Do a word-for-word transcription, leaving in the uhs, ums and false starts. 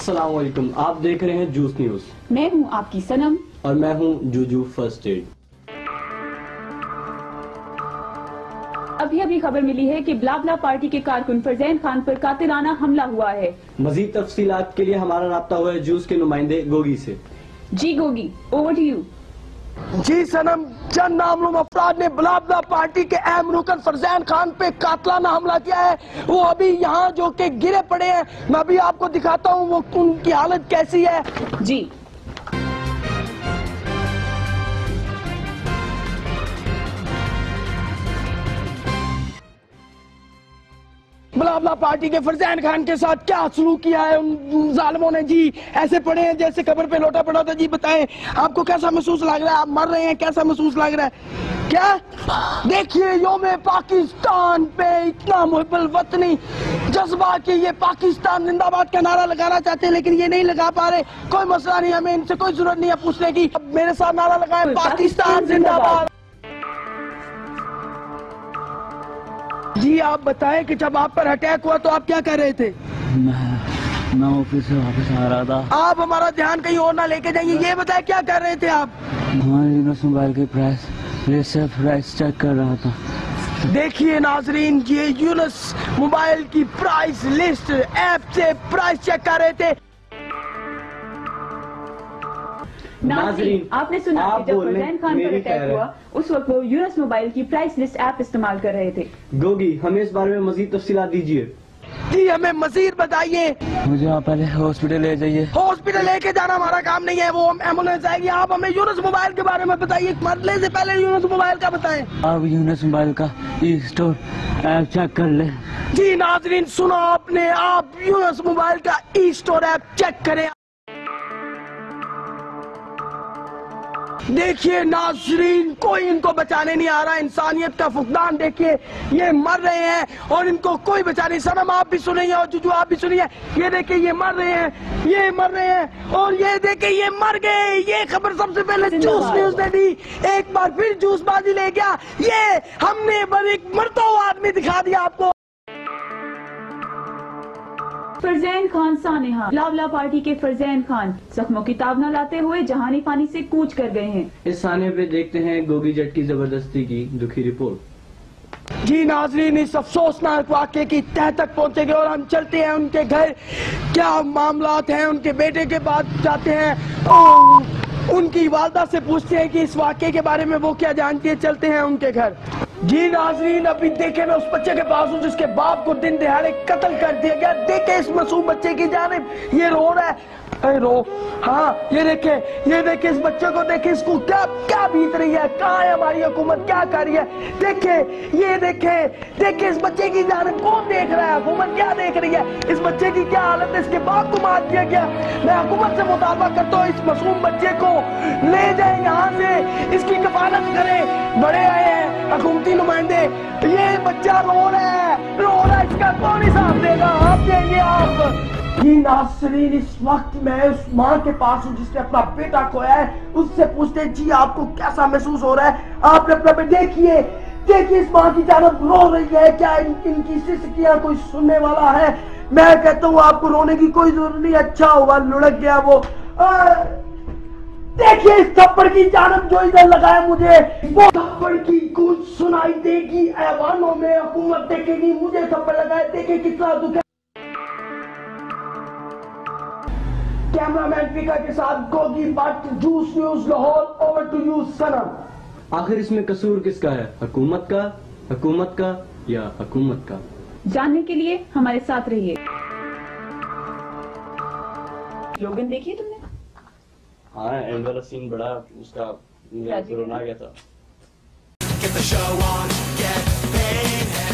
अस्सलाम वालेकुम, आप देख रहे हैं जूस न्यूज। मैं हूं आपकी सनम और मैं हूं जूजू फर्स्ट एड। अभी अभी खबर मिली है कि ब्लाबला पार्टी के कारकुन फरजैन खान पर कातिलाना हमला हुआ है। मजीद तफसीलात के लिए हमारा राब्ता हुआ है जूस के नुमाइंदे गोगी से। जी गोगी, ओवर टू यू। जी सनम, चंद नामलूम अफराद ने ब्लाबला पार्टी के अहम रुकन फरजैन खान पे कातलाना हमला किया है। वो अभी यहाँ जो के गिरे पड़े हैं, मैं अभी आपको दिखाता हूँ वो उनकी हालत कैसी है। जी ब्लाबला पार्टी के फरजैन खान के साथ क्या सलूक किया है उन जालिमों ने। जी ऐसे पड़े हैं जैसे कब्र पे लोटा पड़ा था। जी बताएं आपको कैसा महसूस लग रहा है? आप मर रहे हैं, कैसा महसूस लग रहा है? क्या देखिए, योम पाकिस्तान पे इतना मुहब्बल वतनी जज्बा कि ये पाकिस्तान जिंदाबाद का नारा लगाना चाहते हैं लेकिन ये नहीं लगा पा रहे। कोई मसला नहीं, हमें इनसे कोई जरूरत नहीं है पूछने की। अब मेरे साथ नारा लगाए, पाकिस्तान जिंदाबाद। जी आप बताएं कि जब आप पर अटैक हुआ तो आप क्या कर रहे थे? मैं मैं ऑफिस से वापस आ रहा था। आप हमारा ध्यान कहीं और ना लेके जाइए। ये बताएं क्या कर रहे थे आप? हमारे यूनस मोबाइल की प्राइस लिस्ट से प्राइस चेक कर रहा था। देखिए नाजरीन, ये यूनस मोबाइल की प्राइस लिस्ट ऐप से प्राइस चेक कर रहे थे। नाज़रीन, आपने सुना कि जब फरजैन खान पर अटैक हुआ उस वक्त वो यूनस मोबाइल की प्राइस लिस्ट ऐप इस्तेमाल कर रहे थे। गोगी, हमें इस बारे में मजीद तफसीलात दीजिए। जी हमें मजीद बताइए। मुझे आप पहले हॉस्पिटल ले जाइए। हॉस्पिटल लेके जाना हमारा काम नहीं है, वो एम्बुलेंस आएगी। आप हमें यूनस मोबाइल के बारे में बताइए। मरने से पहले यूनस मोबाइल का बताएं। आप यूनस मोबाइल का ई स्टोर ऐप चेक कर ले। जी नाजरीन सुना आपने, आप यूनस मोबाइल का ई स्टोर ऐप चेक करें। देखिए नाजरीन, कोई इनको बचाने नहीं आ रहा। इंसानियत का फुकदान देखिए, ये मर रहे हैं और इनको कोई बचा नहीं। सनम आप भी सुनिए और जुजू आप भी सुनिए। ये देखिए ये मर रहे हैं, ये मर रहे हैं और ये देखिए ये मर गए। ये खबर सबसे पहले जूस न्यूज ने दी। एक बार फिर जूस बाजी ले गया। ये हमने बस एक मरता हुआ आदमी दिखा दिया आपको। फरजैन खान सानेहा, ब्लाबला पार्टी के फरजैन खान जख्मों की ताब न लाते हुए जहानी पानी से कूच कर गए हैं। इस साने पे देखते हैं गोगी जट की जबरदस्ती की दुखी रिपोर्ट। जी नाजरीन, इस अफसोसनाक वाक़े की तह तक पहुंचेंगे और हम चलते हैं उनके घर। क्या मामलात हैं? उनके बेटे के पास जाते हैं और उनकी वालदा से पूछते हैं कि इस वाक़े के बारे में वो क्या जानती है। चलते हैं उनके घर। जी नाजरीन, अभी देखे मैं उस बच्चे के पास हूँ जिसके बाप को दिन दिहाड़े कत्ल कर दिया गया। देखे इस मासूम बच्चे की जानिब, ये रो रहा है। अरे रो, हाँ ये देखे, ये देखे इस बच्चे को, देखे इसको क्या क्या बीत रही है। कहाँ है हमारी हुकूमत, क्या कर रही है? देखे, ये देखे, देखे इस बच्चे की जानिब कौन देख रहा है? हुकूमत क्या देख रही है? इस बच्चे की क्या हालत है? इसके बाप को मार दिया गया। मैं हुकूमत से मुतालबा करता हूँ इस मासूम बच्चे को ले जाए यहाँ से, इसकी कफालत करें। बड़े आए हैं हुकूमती नुमाइंदे, ये बच्चा रो रहा है, रो रहा है, इसका कौन हिसाब देगा? आप देंगे आप? जी नाज़रीन, इस वक्त मैं उस माँ के पास हूँ जिसने अपना बेटा खोया है। उससे पूछते हैं जी आपको कैसा महसूस हो रहा है? आपने अपना बेटा देखिए, देखिए इस माँ की जानब रो रही है। क्या इन, इनकी सिसकियां कोई सुनने वाला है? मैं कहता हूँ आपको रोने की कोई जरूरत नहीं। अच्छा हुआ लुढ़क गया वो। आ, देखिए इस थप्पड़ की जानब जो इधर लगाया मुझे, वो थप्पड़ की गूंज सुनाई देगी ऐवानों में। हुकूमत देखेगी मुझे थप्पड़ लगाए, देखे कितना दुख है। कैमरामैन फिका के साथ Gogi Bhatt, Juice News Lahore. Over to you Sanam. आखिर इसमें कसूर किसका है? हुकूमत का, हुकूमत का या हुकूमत का? जानने के लिए हमारे साथ रहिए। लोगन देखिए तुमने? हाँ, एंड वाला सीन बड़ा उसका रोना आ गया था। Get the show on, get paid.